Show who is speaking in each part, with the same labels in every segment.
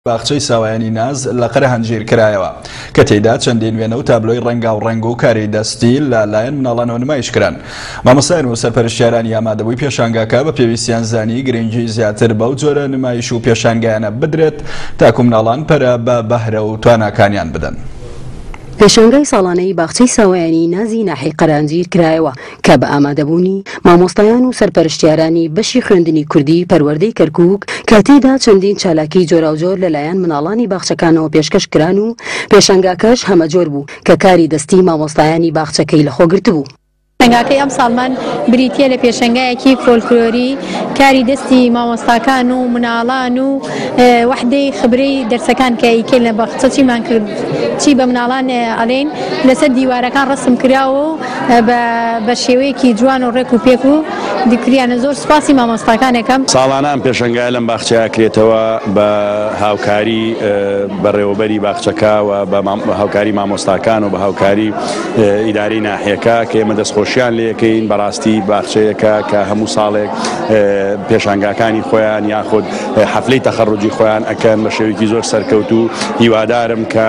Speaker 1: باخچەی ساوایانی ناز لە قەرە هەنجیر کرایەوە کە تێیدا چەندین وێنە و تابلۆی ڕەنگا و ڕەنگ و کاری دەستی لەلایەن مناڵانەوە نمایشکران. مامۆستایان و سەرپەرشتیارانی ئامادەبووی پێشانگاکە بە پێویستیان زانی گرنگی زیاتر بەو جۆرە نمایش و پێشانگایانە بدرێت تاکو مناڵان پەرە بە بەهرە و تواناکانیان بدەن.
Speaker 2: پێشانگای ساڵانەی باخچەی ساوایانی نازی ناحیەی قەرەهەنجیر کرایەوە کە بە ئامادەبوونی مامۆستایان و سەرپەرشتیارانی بەشی خوێندنی کوردی پەروەردەی کەرکووک کە تێیدا چەندین چالاکی جۆراوجۆر لەلایەن مناڵانی باخچەکانەوە پێشکەش کران و پێشانگاکەش هەمەجۆر بوو کە کاری دەستی مامۆستایانی باخچەکەی لەخۆ گرتبوو.
Speaker 3: پێشانگاکەی ئەم ساڵمان بریتیە لە پێشانگایەکی فۆلکلۆری کاری دەستی مامۆستاکان و مناڵان و وحدەی خبرەی دەرسەکان کە ئیکەین لە باخچە چیمان کرد چی بە مناڵان ئەڵێن لەسەر دیوارەکان ڕسم کراوە و بە شێوەیەکی جوان و ڕێک و پێک و دیکریانە. زۆر سوپاسی مامۆستاکانێکم.
Speaker 4: ساڵانە ئەم پێشانگای لەم باخچەیە کرێتەوە بە هاوکاری بەڕێوەبەری باخچەکە و بە هاوکاری مامۆستاکان و بە هاوکاری ئیدارەی ناحیەکە کە ئێمە دەستخۆشیان لێەکەین بەڕاستی باخچەیەکە کە هەموو ساڵێک پێشانگاکانی خۆیان یاخود حەفلەی تەخەڕوجی خۆیان ئەکەن بە شێوەیەکی زۆر سەرکەوت و هیوادارم کە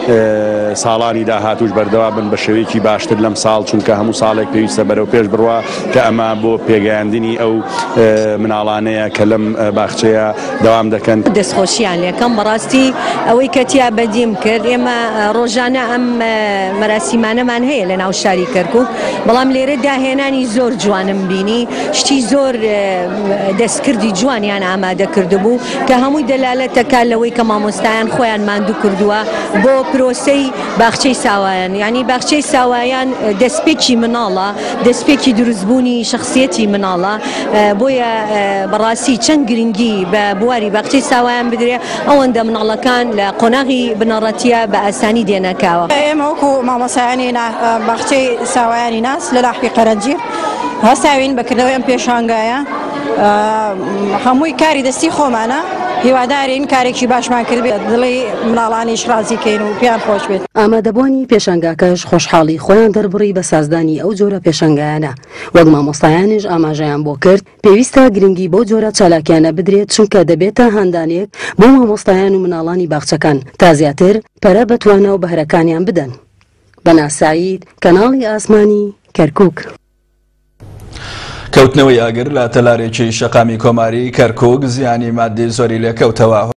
Speaker 4: ساڵانی داهاتوش بەردەوا بن بە شێوەیەکی باشتر لەم ساڵ چونکە هەموو ساڵێک پێویستە بەرەو پێش بڕوا کە ئەمە بۆ پێگەیاندنی ئەو مناڵانەیە کە لەم باخچەیە دەوام دەکەن.
Speaker 5: دەستخۆشیان لێکەم بەڕاستی ئەوەی کەتیا بەدیم کرد. ئێمە ڕۆژانە ئەم مەراسیمانەمان هەیە لە ناو شاری کەرکووک، بەڵام لێرە داهێنانی زۆر جوانم بینی، شتی زۆر دەستکردی جوانیان ئامادە کردبوو کە هەمووی دەلالەتەکە لەوەی کە مامۆستایان خۆیان ماندوو کردووە بۆ پرۆسەی باخچەی ساوایان. یعنی باخچەی ساوایان دەستپێکی مناڵە، دەستپێکی دروستبوونی شخصیەتی مناڵە، بۆیە بەڕاستی چەند گرنگی بە بواری باخچەی ساوایان بدرێ ئەوەندە مناڵەکان لە قۆناغی بنەڕەتیە بە ئاسانی دێنەکاوە.
Speaker 6: ئێمە وەکو مامۆستایانی باخچەی ساوایانی ناس لە ناحیەی قەرەهەنجیر هەستاوین بەکردنەوەی ئەم پێشانگایە. هەمووی کاری دەستی خۆمانە، هیوادارین کارێکی باشمان کرد بێت، دڵی مناڵانیش ڕازیکەین و پێیان خۆش بێت.
Speaker 2: ئامادەبوونی پێشانگاکەش خۆشحاڵی خۆیان دەربڕی بە سازدانی ئەو جۆرە پێشانگایانە. وەک مامۆستایانیش ئاماژەیان بۆ کرد پێویستە گرنگی بۆ جۆرە چالاکیانە بدرێت چونکە دەبێتە هەندانێک بۆ مامۆستایان و مناڵانی باخچەکان تا زیاتر پەرە بەتوانە و بەهرەکانیان بدەن. بەناز سعید، کەناڵی ئاسمانی کەرکووک.
Speaker 1: کەوتنەوەی ئاگر لە تەلارێکی شەقامی کۆماری کەرکووک زیانی مادی زۆری لێکەوتەوە.